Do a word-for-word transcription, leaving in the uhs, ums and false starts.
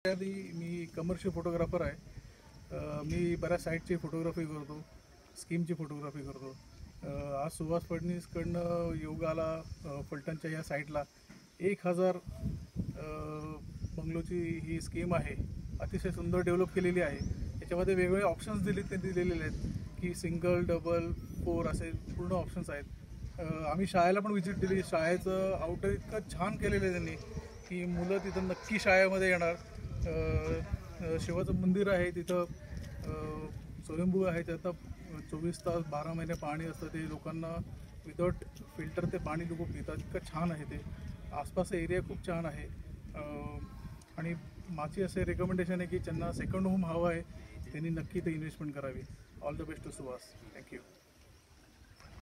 यादी मी commercial photographer आहे. मी बऱ्याच साईटची फोटोग्राफी करतो, स्कीमची फोटोग्राफी करतो. आज सुहास फडणीसकडनं योगाला फलटणच्या या साईटला एक हजार बंगलोची ही स्कीम आहे. अतिशय सुंदर डेव्हलप केलेली आहे. याच्यामध्ये वेगवेगळे ऑप्शन्स दिले ते दिलेले आहेत की सिंगल, डबल, फोर असे पूर्ण ऑप्शन्स आहेत. आम्ही शाळेला पण व्हिजिट दिली. शाळेचं आउटर इतकं छान केलेलं आहे त्यांनी की मुलं तिथं नक्की शाळेमध्ये येणार. शिवाचं मंदिर आहे तिथं, स्वयंभू आहे, त्यात चोवीस तास बारा महिने पाणी असतं. ते लोकांना विदाउट फिल्टर ते पाणी लोक पितात. इतकं छान आहे ते. आसपासचा एरिया खूप छान आहे. आणि माझी असे रेकमेंडेशन आहे की ज्यांना सेकंड होम हवं आहे त्यांनी नक्की ते इन्व्हेस्टमेंट करावी. All the best to Suhas. Thank you.